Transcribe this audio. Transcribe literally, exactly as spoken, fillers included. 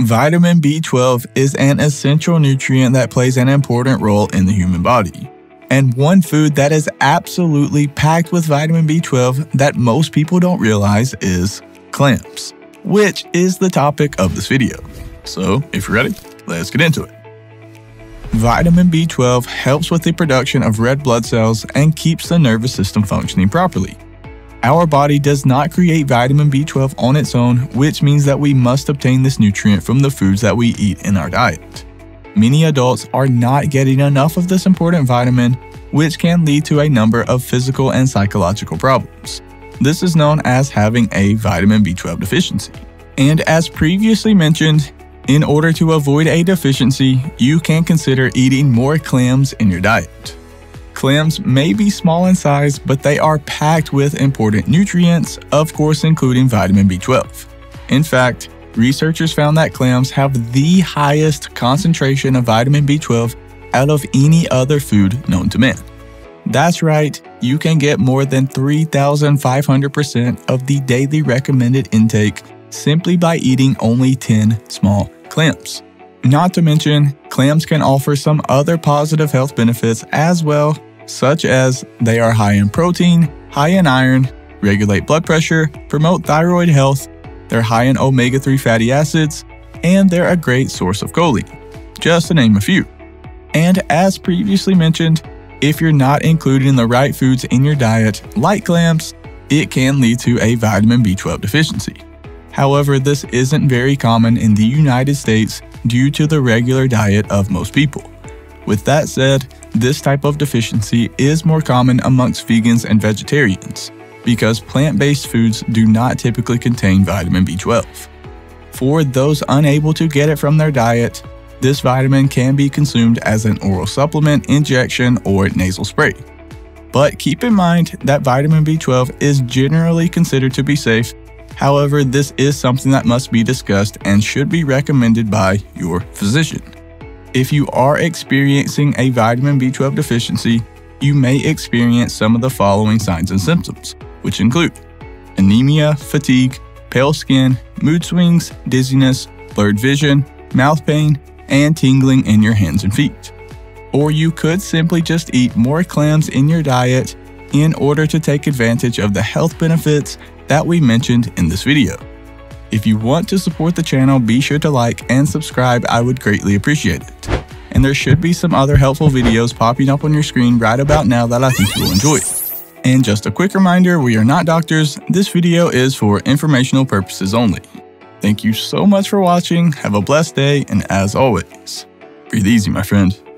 Vitamin B twelve is an essential nutrient that plays an important role in the human body. And one food that is absolutely packed with vitamin B twelve that most people don't realize is clams, which is the topic of this video. So if you're ready, let's get into it. Vitamin B twelve helps with the production of red blood cells and keeps the nervous system functioning properly. Our body does not create vitamin B twelve on its own, which means that we must obtain this nutrient from the foods that we eat in our diet. Many adults are not getting enough of this important vitamin, which can lead to a number of physical and psychological problems. This is known as having a vitamin B twelve deficiency. And as previously mentioned, in order to avoid a deficiency, you can consider eating more clams in your diet. Clams may be small in size, but they are packed with important nutrients, of course including vitamin B twelve. In fact, researchers found that clams have the highest concentration of vitamin B twelve out of any other food known to man. That's right, you can get more than three thousand five hundred percent of the daily recommended intake simply by eating only ten small clams. Not to mention, clams can offer some other positive health benefits as well, such as they are high in protein, high in iron, regulate blood pressure, promote thyroid health, they're high in omega three fatty acids, and they're a great source of choline, just to name a few. And as previously mentioned, if you're not including the right foods in your diet, like clams, it can lead to a vitamin B twelve deficiency. However, this isn't very common in the United States due to the regular diet of most people. With that said, this type of deficiency is more common amongst vegans and vegetarians, because plant-based foods do not typically contain vitamin B twelve. For those unable to get it from their diet, this vitamin can be consumed as an oral supplement, injection, or nasal spray. But keep in mind that vitamin B twelve is generally considered to be safe. However, this is something that must be discussed and should be recommended by your physician. If you are experiencing a vitamin B twelve deficiency, you may experience some of the following signs and symptoms, which include anemia, fatigue, pale skin, mood swings, dizziness, blurred vision, mouth pain, and tingling in your hands and feet. Or you could simply just eat more clams in your diet in order to take advantage of the health benefits that we mentioned in this video. If you want to support the channel, be sure to like and subscribe, I would greatly appreciate it. And there should be some other helpful videos popping up on your screen right about now that I think you'll enjoy. And just a quick reminder, we are not doctors, this video is for informational purposes only. Thank you so much for watching, have a blessed day, and as always, breathe easy, my friend.